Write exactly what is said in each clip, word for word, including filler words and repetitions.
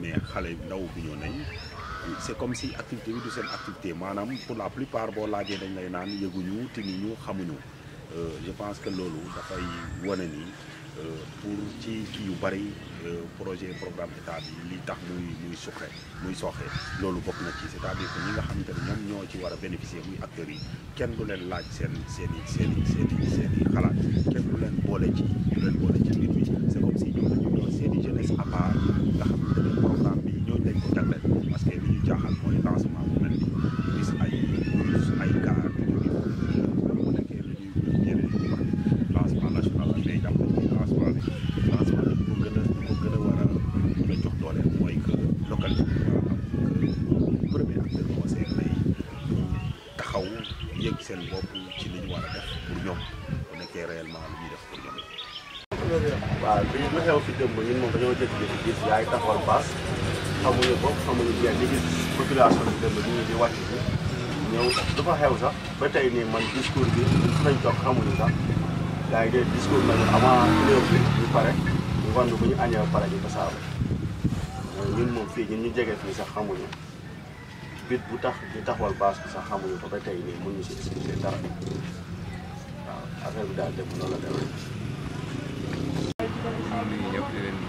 mais xale ndaw bi ñoo nañ c'est comme si activité bi du seen activité maanaam pour la plupart boo laajee dañ lay naan yëguñu tinuñu xamuñu je pense que loolu dafay wane ni pour ci kii yu bari projet programme état bi li tax muy muy suqe muy sooxe loolu bokk na ci c'est-à-dire que ñi nga xamante ne ñoom ñoo ci war a bénéficier muy acteurs yi kenn du leen laaj seen seen i seen i seen i seen i xalaat kenn du leen boole ci du leen boole ci mbir mi c'est comme si ñoom dañu doon seen i jeunesse à part nga xamante ne programme bi ñooñu dañ ko jagleel parce que li ñu jaaxal mooy lancement bu mel ni gis ay bus ay gaar ñu ngi bu nekkee lu ñuy ñeneen ñi wax lancement national bi day jàpp ci lancement bi lancement bi ko gën a ko gën a war a mën a jox doole mooy que localité bi war a am que premier acteur conseil lay taxaw yëg seen bopp ci li ñu war a def pour ñoom bu nekkee réellement lu ñuy def pour ñoom. waaw li lu xew fi démb ñun moom dañoo jékki-jékki gis yaay taxawal baas xamuñu bopp xamuñu bien di gis population bi démb ñu ngi di wàcc bi ñëw dafa xew sax ba tey nii man discours bi su nañ toog xamuñu sax gars yi de discours nañu avant une heure bi ñu pare ngoon bu ñu añee pare ñu ko saabu ñun moom fii ñun ñu jege fii sax xamuñu bit bu tax ñu taxawal baas bi sax xamuñu ko ba tey nii mënuñu si expliquer dara waaw affaire bi daal démb noonu la demee. ñëpp di leen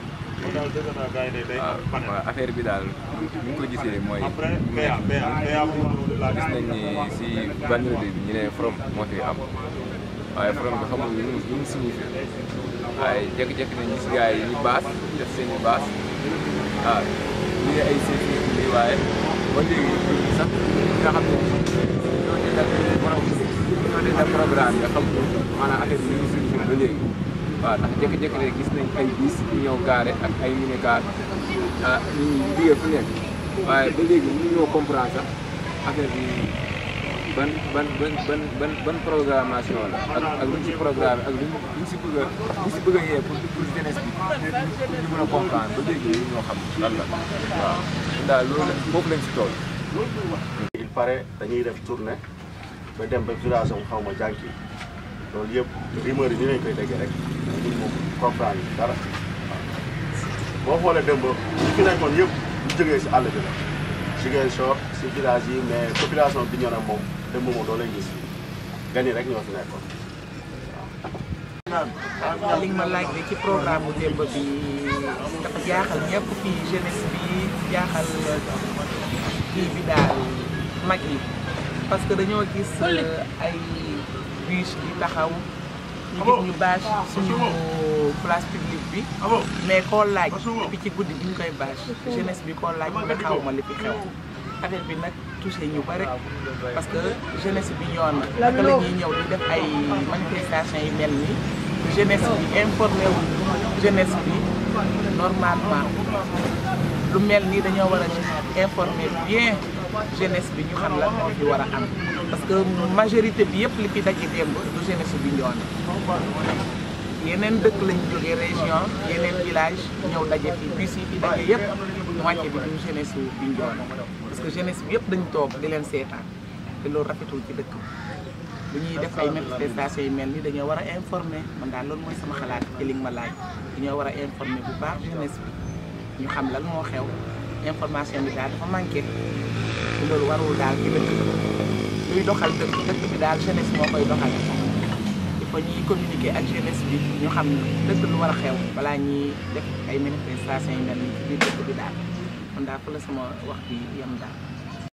waaw affaire bi daal ni ñu ko gisee mooy gis nañ ni si vendredi bi ñu ne from moo fi am waaye from bi xamul lu mu lu mu signifie waaye jékki-jékki nañ gis gars yi ñu baas def seen i baas waaw ñu ne ay sécurité bi waaye ba léegi sax nga xam ne ñoo dee dal ñoo dee dal programme nga xam maanaam affaire bi lu mu signifie ba léegi waaw ndax jékki-jékki rek gis nañ ay bis yu ñëw gaare ak ay minicar ah nit ñi jógee fu nekk waaye ba léegi ñu ñoo comprendre sax affaire bi ban ban ban ban ban ban programmation la ak ak luñ ci programme ak luñ luñ si bëgg a luñ si bëgg a yee pour pour jeunesse bi pour ñu mën a comprendre ba léegi ñu ñoo xam lan la waaw daal loolu foofu lañ si tool. il paraît dañuy def tournée ba dem ba village am xaw ma jànki loolu yëpp rumeur yi ni lañ koy déggee rek ñun moom comprendre yi dara boo xoolee démb ñi fi nekkoon yëpp ñu jógee si àll bi la Ziguinchor si village yi mais population bi ñoo ne moom démb moom doo leen gis gan yi rek ñoo fi nekkoon waaw. li nga ma laaj ci programme bu démb bi dafa jaaxal ñëpp fii jeunesse bi jaaxal kii bi daal mag yi parce que dañoo gis ay bus yi taxaw ñu gis ñu bâche suñu place publique bi mais koo laaj bi ci guddi bi ñu koy bâche jeunesse bi koo laaj nga xaw ma li fi xew affaire bi nag touché ñu bari parce que jeunesse bi ñoon na naka la ñuy ñëw di def ay manifestation yu mel nii jeunesse bi informé wu jeunesse bi normalement lu mel nii dañoo war a informer bien jeunesse bi ñu xam lan moo fi war a am parce que majorité bi yëpp li fi daje démb du jeunesse bi ñoon yeneen dëkk lañ jógee région yeneen village ñëw daje fi bus yi fi daje yëpp moitié bi du jeunesse bi ñoon parce que jeunesse bi yëpp dañ toog di leen seetaan te loolu rafetul ci dëkk bi bu ñuy def ay manifestation yu mel ni dañoo war a informer man daal loolu mooy sama xalaat ci li nga ma laaj dañoo war a informer bu baax jeunesse bi ñu xam lan moo xew information bi daal dafa manqué te loolu warul daal ci dëkk luy doxal dëkk dëkk bi daal jeunesse moo koy doxal il faut ñuy communiquer ak jeunesse bi ñu xam dëkk lu war a xew balaa ñuy def ay manifestation yu mel ni ci biir dëkk bi daal man daal fa la sama wax bi yem daal